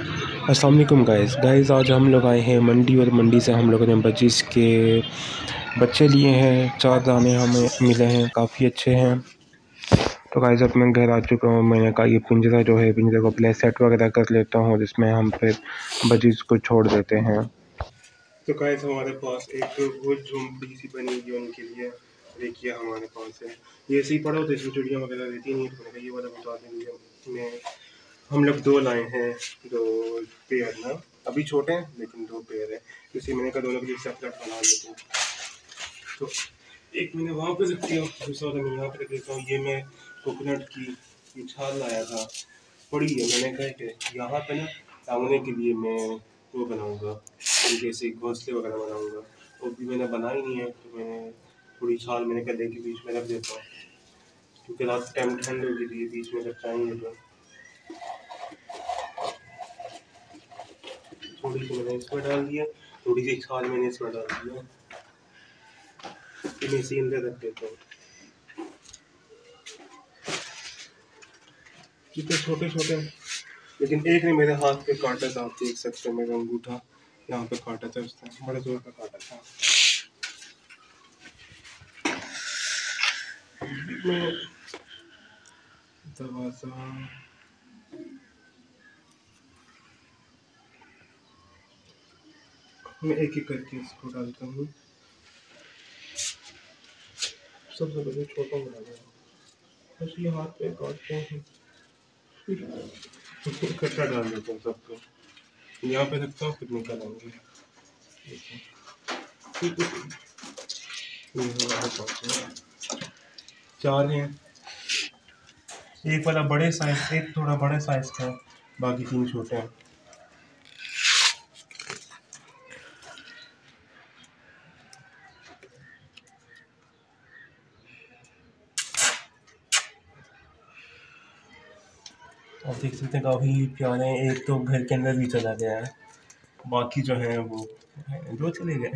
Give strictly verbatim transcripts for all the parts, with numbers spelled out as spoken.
अस्सलाम वालेकुम guys guys आज हम लोग आए हैं मंडी और मंडी से हम लोगों ने बजीज के बच्चे लिए हैं। चार दाने हमें मिले हैं, काफ़ी अच्छे हैं। तो गाइस अब मैं घर आ चुका हूँ। मैंने कहा ये पिंजरा जो है, पिंजरे को पहले सेट वगैरह कर लेता हूँ जिसमें हम फिर बजीज को छोड़ देते हैं। तो गाइस हमारे पास एक बहुत झोंपड़ी सी बनी हुई है उनके लिए। देखिए हमारे पास है, ये ऐसे ही पड़ा होता है, इसमें चिड़िया वगैरह रहती नहीं है। तो ये वाला बता देंगे मैं, हम लोग दो लाए हैं, दो पेयर ना, अभी छोटे हैं लेकिन दो पेयर है। इसी मैंने कहा दोनों के लिए सेपरेट बना लेते हैं। तो एक मैंने वहाँ पे रख दिया, दूसरा वाला मैं यहाँ पे रख देता हूँ। ये मैं कोकोनट की ये छाल लाया था, पड़ी है। मैंने कहा कि यहाँ पे ना सामने के लिए मैं वो बनाऊँगा, जैसे घोंसले वगैरह बनाऊँगा। तो भी मैंने बनाई नहीं है, तो मैंने थोड़ी छाल मैंने कहा लेके बीच में रख देता हूँ, क्योंकि रात टाइम ठंड होगी तो ये बीच में रचाएँगे। तो थोड़ी सी मैंने इसमें डाल दिया, थोड़ी सी छाल मैंने इसमें डाल दिया, इन्हें इसी अंदर रख देता हूँ। कितने छोटे छोटे, लेकिन एक ने मेरे हाथ पे काटा था, आप देख सकते हो मेरा अंगूठा यहाँ पे काटा था, उसने बड़े जोर का काटा था। मैं दरवाजा मैं एक एक करके इसको डालता हूँ। सबसे पहले छोटा बना दें, बस ये हाथ पे काटते हैं, इकट्ठा डाल देता हूँ सबको। यहाँ पे रखता हूँ, फिर निकालेंगे। चार हैं, एक वाला बड़े साइज, एक थोड़ा बड़े साइज का, बाकी तीन छोटे हैं। आप देख सकते हैं काफ़ी प्यारे हैं। एक तो घर के अंदर भी चला गया है, बाकी जो है वो दो चले गए।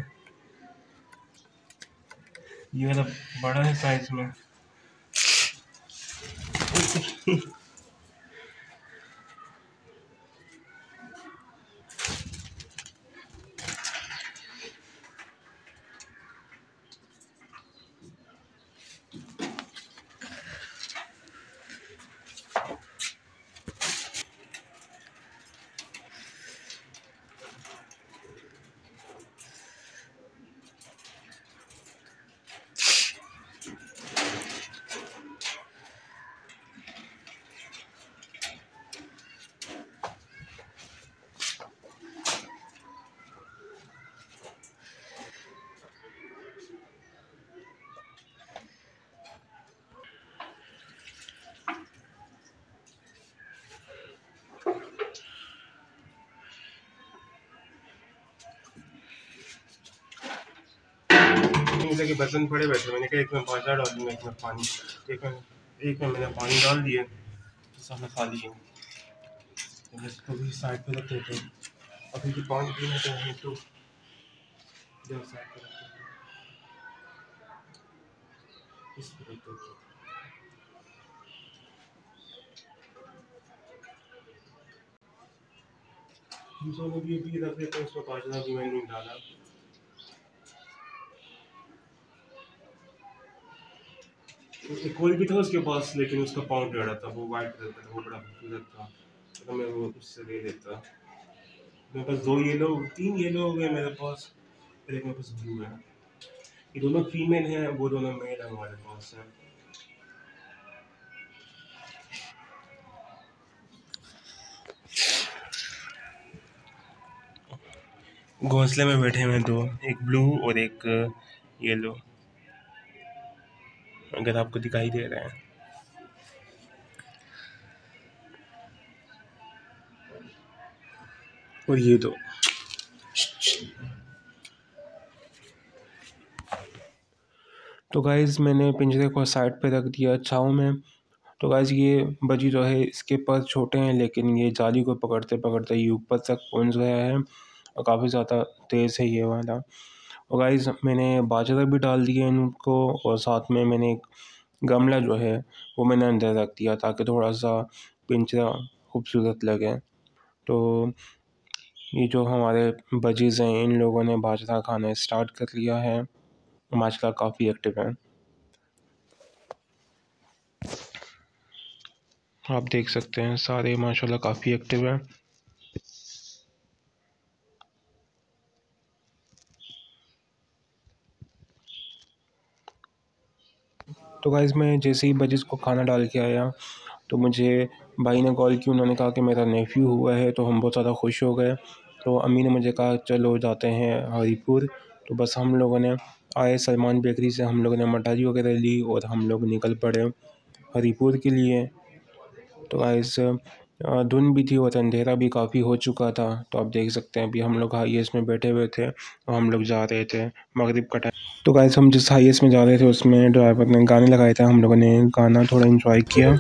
ये वाला बड़ा है साइज में। के बर्तन पड़े बैठे, मैंने कहा एक में बाजा डालूंगा, एक में पानी, एक में एक में मैंने पानी डाल दिया, तो सब में खाली है। तो इसको भी साइड पे रख देते हैं। अभी जो पानी पीना चाहिए तो इधर साइड पे रख देते हैं, इस पे रख देते हैं। दूसरों को भी अभी रख देते हैं, उसमें बाजरा भी मैंने नहीं डाला। कोई भी था उसके पास, लेकिन उसका पाँव टेढ़ा था, वो वाइट कलर का था, वो बड़ा खूबसूरत था, तो मैं वो उससे ले लेता। मेरे पास दो येलो, तीन येलो हो गए मेरे पास, फिर एक मेरे पास ब्लू है। ये दोनों फीमेल हैं, वो दोनों मेल है हमारे पास हैं। घोंसले में बैठे हुए दो, एक ब्लू और एक येलो, अगर आपको दिखाई दे रहा है। और ये दो, तो गाइज़ मैंने पिंजरे को साइड पे रख दिया छाँव में। तो गाइज़ ये बजी जो है, इसके पर छोटे हैं, लेकिन ये जाली को पकड़ते पकड़ते ये ऊपर तक पहुंच गया है और काफ़ी ज़्यादा तेज़ है ये वाला। और गाइज़ मैंने बाजरा भी डाल दिया इनको, और साथ में मैंने एक गमला जो है वो मैंने अंदर रख दिया, ताकि थोड़ा सा पिंजरा खूबसूरत लगे। तो ये जो हमारे बजीज़ हैं, इन लोगों ने बाजरा खाना स्टार्ट कर लिया है। माशाल्लाह काफ़ी एक्टिव हैं, आप देख सकते हैं सारे माशाल्लाह काफ़ी एक्टिव हैं। तो गाइस मैं जैसे ही बजीज़ को खाना डाल के आया तो मुझे भाई ने कॉल की, उन्होंने कहा कि मेरा नेफ्यू हुआ है, तो हम बहुत ज़्यादा खुश हो गए। तो अम्मी ने मुझे कहा चलो जाते हैं हरीपुर। तो बस हम लोगों ने आए सलमान बेकरी से, हम लोगों ने मठाई वगैरह ली और हम लोग निकल पड़े हरीपुर के लिए। तो गाइस धुंध भी थी और अंधेरा भी काफ़ी हो चुका था। तो आप देख सकते हैं अभी हम लोग हाईएस्ट में बैठे हुए थे और हम लोग जा रहे थे मगरिब का टाइम। तो गाइस हम जिस हाईएस्ट में जा रहे थे उसमें ड्राइवर ने गाने लगाए थे, हम लोगों ने गाना थोड़ा एंजॉय किया।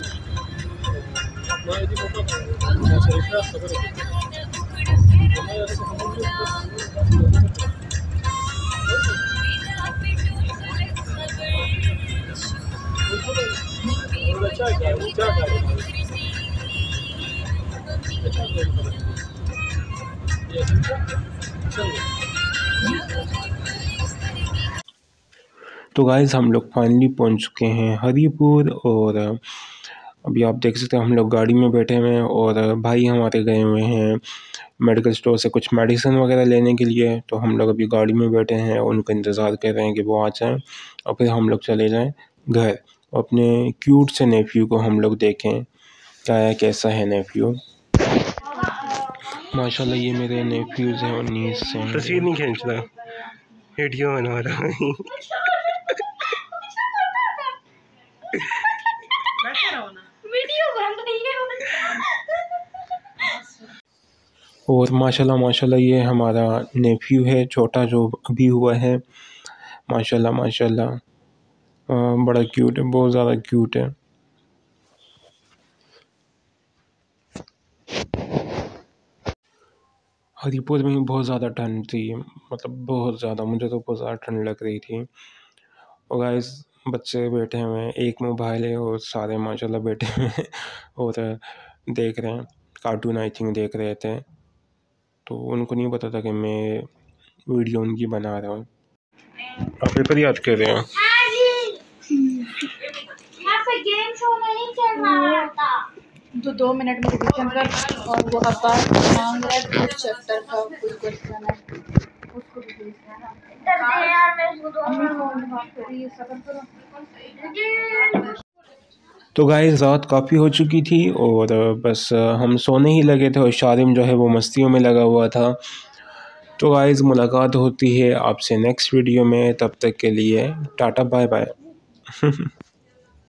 तो गाइस हम लोग फाइनली पहुंच चुके हैं हरीपुर और अभी आप देख सकते हैं हम लोग गाड़ी में बैठे हुए हैं और भाई हमारे गए हुए हैं मेडिकल स्टोर से कुछ मेडिसिन वगैरह लेने के लिए। तो हम लोग अभी गाड़ी में बैठे हैं, उनका इंतज़ार कर रहे हैं कि वो आ जाएँ और फिर हम लोग चले जाएँ घर। अपने क्यूट से नेफ्यू को हम लोग देखें क्या है, कैसा है नेफ्यू। माशाल्लाह ये मेरे नेफ्यूज़ हैं, उन्नीस से। तस्वीर नहीं खींच रहा, वीडियो बना रहा हूँ। और माशाल्लाह माशाल्लाह ये हमारा नेफ्यू है छोटा जो अभी हुआ है। माशाल्लाह माशाल्लाह बड़ा क्यूट है, बहुत ज़्यादा क्यूट है। हरीपुर में बहुत ज़्यादा ठंड थी, मतलब बहुत ज़्यादा, मुझे तो बहुत ज़्यादा ठंड लग रही थी। और गाइस बच्चे बैठे हुए हैं, एक मोबाइल है और सारे माशाल्लाह बैठे हुए हैं और देख रहे हैं कार्टून, आई थिंक देख रहे थे। तो उनको नहीं पता था कि मैं वीडियो उनकी बना रहा हूँ। आप पेपर याद कर रहे हो? गेम शो नहीं चल रहा था तो दो मिनट में रिवीजन कर। और वो अब्बास मांग रहा है कुछ चैप्टर का कुछ क्वेश्चन है, उसको भी भेजना है। अम्मी फोन बात करी है, सबर करो। तो गाइस रात काफ़ी हो चुकी थी और बस हम सोने ही लगे थे और शारिम जो है वो मस्तियों में लगा हुआ था। तो गाइस मुलाकात होती है आपसे नेक्स्ट वीडियो में, तब तक के लिए टाटा बाय बाय।